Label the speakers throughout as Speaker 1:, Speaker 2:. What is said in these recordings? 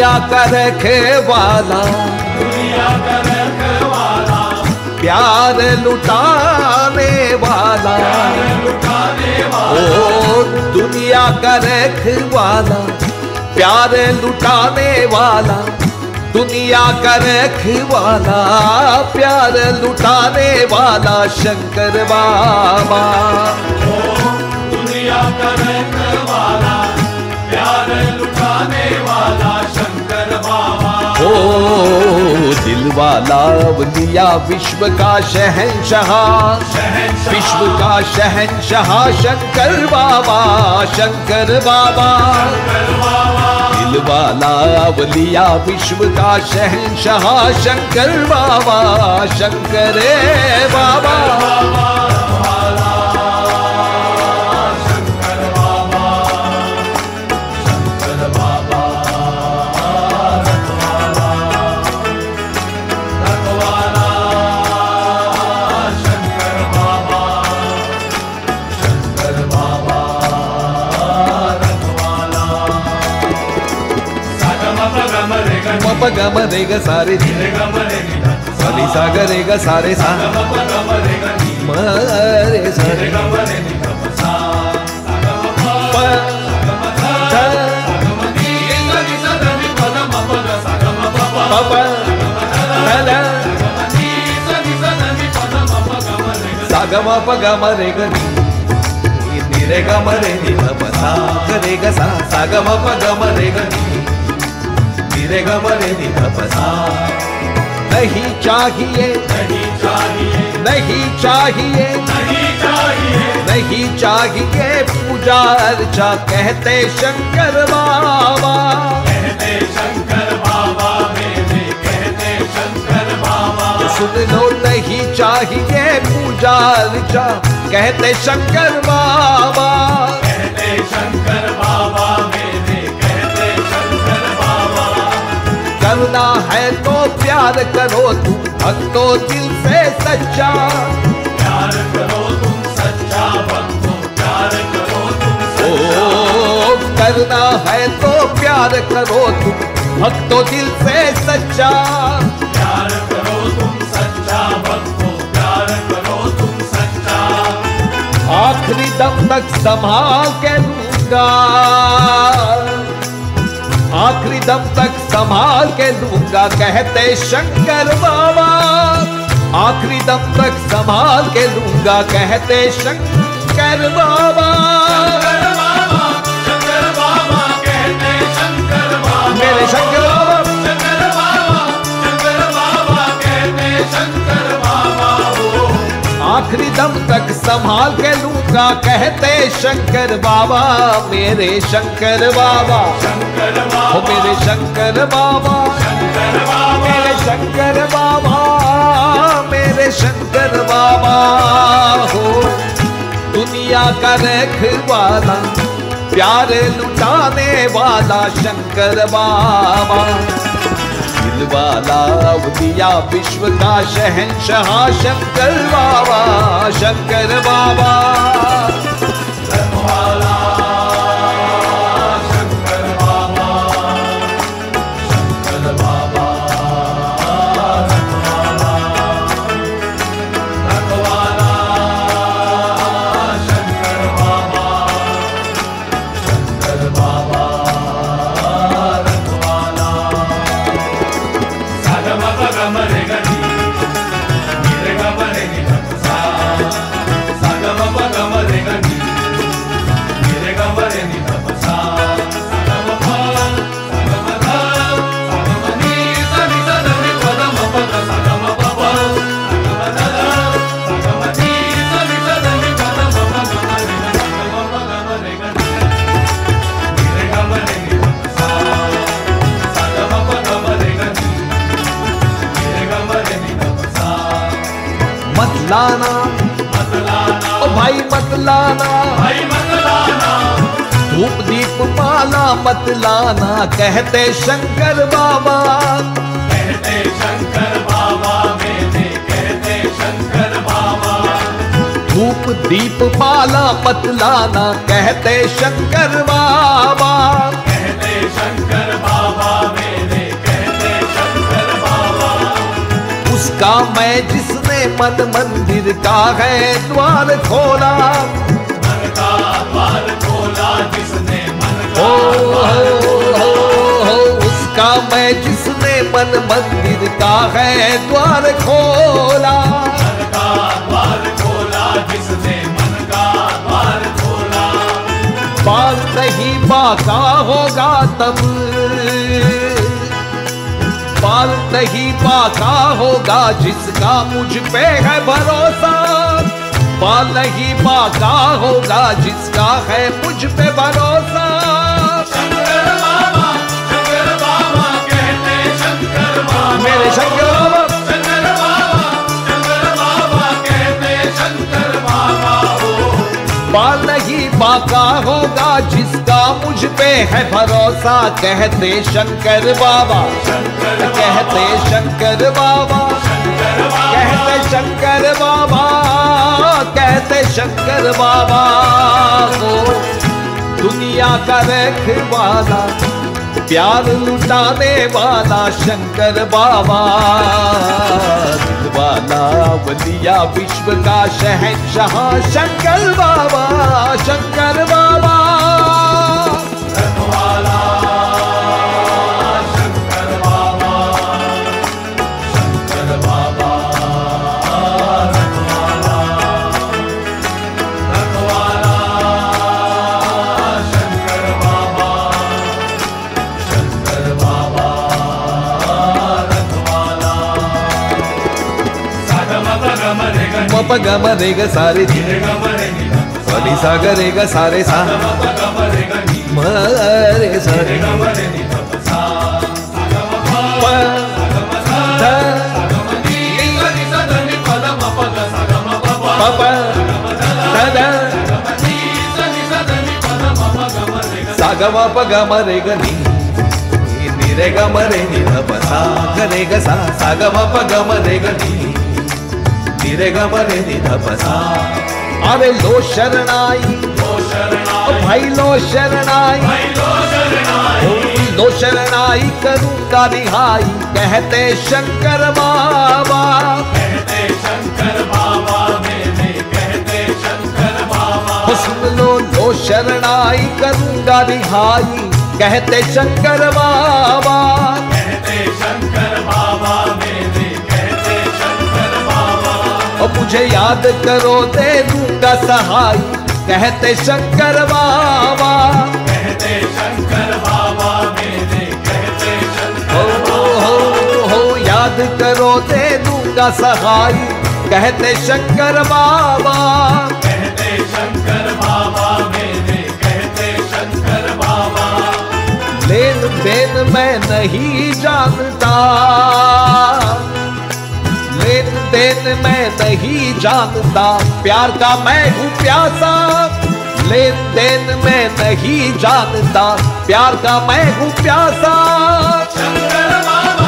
Speaker 1: दुनिया का रखवाला,
Speaker 2: दुनिया का रखवाला,
Speaker 1: प्यार लुटाने वाला,
Speaker 2: लुटाने वाला,
Speaker 1: ओ दुनिया का रखवाला, प्यार लुटाने वाला, दुनिया का रखवाला, प्यार लुटाने वाला शंकर बाबा।
Speaker 2: दुनिया का रखवाला, प्यार लुटाने वाला शंकर बाबा।
Speaker 1: ओ दिल वाला अवलिया विश्व का शहंशाह, विश्व का शहंशाह शंकर बाबा, शंकर बाबा। दिल वाला अवलिया विश्व का शहंशाह शंकर बाबा, शंकर बाबा। गम रे ग सारे साली सागर रे ग सारे सा मरे सारे सागम पगम रे ग रे गम रे नि सा रे ग सा सागम पगम रे ग रे गम रे नि सा। नहीं चाहिए,
Speaker 2: नहीं चाहिए,
Speaker 1: नहीं चाहिए,
Speaker 2: नहीं चाहिए,
Speaker 1: नहीं चाहिए पूजा अर्चा कहते शंकर बाबा,
Speaker 2: कहते शंकर बाबा मेरे, कहते शंकर बाबा।
Speaker 1: सुन लो नहीं चाहिए पूजा अर्चा कहते शंकर बाबा,
Speaker 2: कहते शंकर बाबा मेरे, कहते शंकर बाबा।
Speaker 1: करना है तो प्यार करो तुम भक्तों दिल से सच्चा,
Speaker 2: प्यार करो तुम सच्चा भक्तों, प्यार करो तुम सच्चा।
Speaker 1: ओ करना है तो प्यार करो तुम भक्तों दिल से सच्चा,
Speaker 2: प्यार करो तुम सच्चा भक्तों, प्यार करो तुम सच्चा।
Speaker 1: आखिरी दम तक संभाल के लूंगा, आखिरी दम तक संभाल के लूंगा कहते शंकर बाबा, आखिरी दम तक संभाल के लूंगा कहते शंकर बाबा।
Speaker 2: शंकर बाबा कहते शंकर बाबा,
Speaker 1: मेरे शंकर बाबा,
Speaker 2: शंकर बाबा, शंकर बाबा कहते शंकर बाबा।
Speaker 1: आखिरी दम तक संभाल के लूंगा कहते शंकर बाबा, मेरे शंकर बाबा,
Speaker 2: शंकर
Speaker 1: हो
Speaker 2: बाबा,
Speaker 1: मेरे शंकर बाबा,
Speaker 2: शंकर बाबा,
Speaker 1: मेरे शंकर बाबा, मेरे शंकर बाबा। हो दुनिया का रखवाला, प्यार लुटाने वाला शंकर बाबा, दिल वाला अवलिया विश्व का शहंशाह शंकर बाबा, शंकर बाबा।
Speaker 2: रखवाला शंकर बाबा, शंकर बाबा, रखवाला, रखवाला शंकर बाबा, शंकर बाबा, रखवाला। सागम पगम रे गनी, रे गम रे नि सा, सागम पगम रे गनी, रे गम रे नि सा, सागम प, सागम ध, सागम नि सा नि सा ध नि प ध म प ध, सागम प प, सागम ध ध, सागम नि सा नि सा ध नि प ध म प ग म रे ग, सागम पगम रे गनी, रे गम रे नि सा, सागम पगम रे गनी, रे गम रे नि सा।
Speaker 1: मत लाना
Speaker 2: मत लाना,
Speaker 1: ओ भाई मत लाना,
Speaker 2: भाई मत लाना,
Speaker 1: धूप दीप माला मत लाना कहते शंकर बाबा,
Speaker 2: कहते शंकर बाबा मेरे, कहते शंकर बाबा।
Speaker 1: धूप दीप माला मत लाना कहते शंकर बाबा,
Speaker 2: कहते शंकर बाबा मेरे,
Speaker 1: उसका मैं जिसने मन मंदिर का है द्वार खोला,
Speaker 2: मन का द्वार खोला जिसने मन का
Speaker 1: उसका मैं जिसने मन मंदिर का है द्वार खोला,
Speaker 2: मन का द्वार खोला जिसने मन का द्वार खोला।
Speaker 1: बाल नहीं बाका होगा तब, बाल नहीं बाका होगा जिसका मुझ पे है भरोसा, बाल नहीं बाका होगा जिसका है मुझ पे भरोसा।
Speaker 2: शंकर बाबा कहते शंकर बाबा,
Speaker 1: मेरे शंकर बाबा,
Speaker 2: शंकर बाबा कहते शंकर बाबा हो।
Speaker 1: बाल नहीं बाका होगा जिसका मुझ पे है भरोसा, कहते शंकर बाबा, कहते शंकर बाबा, कहते शंकर बाबा, कहते शंकर बाबा को दुनिया का रखवाला, प्यार लुटाने वाला शंकर बाबा, दिलवाला वलिया विश्व का शहंशाह शंकर बाबा, शंकर बाबा
Speaker 2: रखवाला शंकर बाबा, शंकर बाबा रखवाला, रखवाला शंकर बाबा, शंकर बाबा रखवाला। सागम पगम रे ग
Speaker 1: मपगम रेग सारे धी
Speaker 2: रे गम रे नि ध
Speaker 1: सनी सागरेग सारे सा
Speaker 2: सागम पगम रे ग नि
Speaker 1: मरे
Speaker 2: रे
Speaker 1: सारे
Speaker 2: गम रे नि ध सा सागम प
Speaker 1: प
Speaker 2: सागम सा
Speaker 1: ध
Speaker 2: सागम नि ग नि स ध नि प ध म प ग सागम प प
Speaker 1: प
Speaker 2: सागम ध
Speaker 1: ध ध
Speaker 2: सागम नि स नि स ध नि प ध म प ग म रे ग
Speaker 1: सागम पगम रेग नी रे गम रे नि ध प सा रे ग सा सागम पगम रेग नी रे गम रे नि ध प सा। अरे लो शरणाई
Speaker 2: लो शरणाई
Speaker 1: भाई लो शरणाई,
Speaker 2: भाई लो शरणाई
Speaker 1: लो शरणाई करूंगा रिहाई, कहते शंकर बाबा,
Speaker 2: कहते शंकर बाबा मेरे, कहते शंकर बाबा
Speaker 1: सुन लो लो शरणाई करूंगा रिहाई, कहते शंकर बाबा,
Speaker 2: कहते शंकर बाबा मेरे, कहते शंकर बाबा
Speaker 1: और मुझे याद करो दे दूंगा सहाय, कहते शंकर बाबा,
Speaker 2: कहते शंकर बाबा मेरे, कहते शंकर
Speaker 1: हो याद करो दे दूंगा सहाय, कहते शंकर बाबा,
Speaker 2: कहते शंकर बाबा मेरे, कहते शंकर बाबा
Speaker 1: लेन देन मैं नहीं जानता, लेन देन मैं नहीं जानता, प्यार का मैं हूँ प्यासा, लेन देन मैं नहीं जानता, प्यार का मैं हूँ प्यासा।
Speaker 2: शंकर बाबा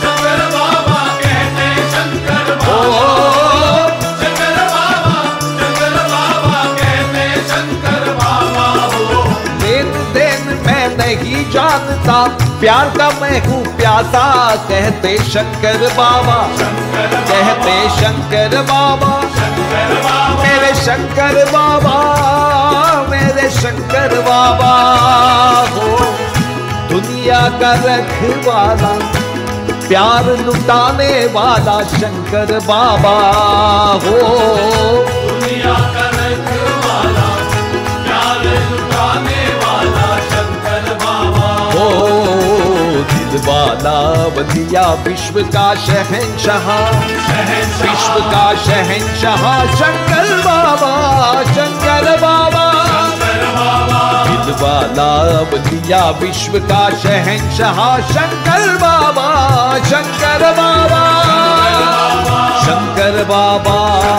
Speaker 2: कहते शंकर
Speaker 1: ओ
Speaker 2: बाबा, शंकर बाबा कहते शंकर बाबा हो।
Speaker 1: लेन देन मैं नहीं जानता, प्यार का मैं हूँ प्यासा, कहते शंकर बाबा, कहते शंकर बाबा,
Speaker 2: शंकर बाबा
Speaker 1: मेरे शंकर बाबा, मेरे शंकर बाबा हो दुनिया का रखवाला, प्यार लुटाने वाला शंकर बाबा हो,
Speaker 2: दुनिया का रखवाला, प्यार लुटाने वाला शंकर बाबा
Speaker 1: हो दिलवाला वलिया विश्व का शहंशाह, विश्व का शहंशाह शंकर बाबा, शंकर बाबा दिलवाला वलिया विश्व का शहंशाह शंकर बाबा, शंकर बाबा, शंकर बाबा,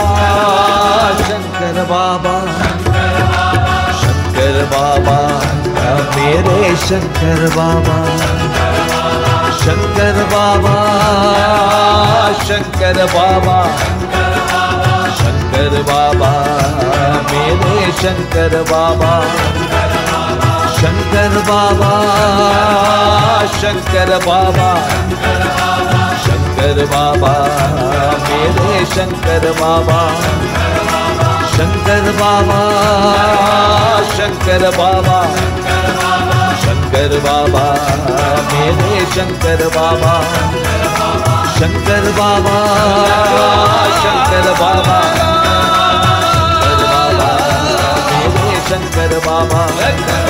Speaker 1: शंकर बाबा, शंकर बाबा मेरे शंकर बाबा, शंकर बाबा, शंकर बाबा, शंकर बाबा मेरे शंकर बाबा, शंकर बाबा, शंकर बाबा, शंकर शंकर बाबा मेरे शंकर बाबा शंकर बाबा शंकर बाबा शंकर बाबा मेरे शंकर बाबा शंकर बाबा शंकर बाबा शंकर बाबा मेरे शंकर बाबा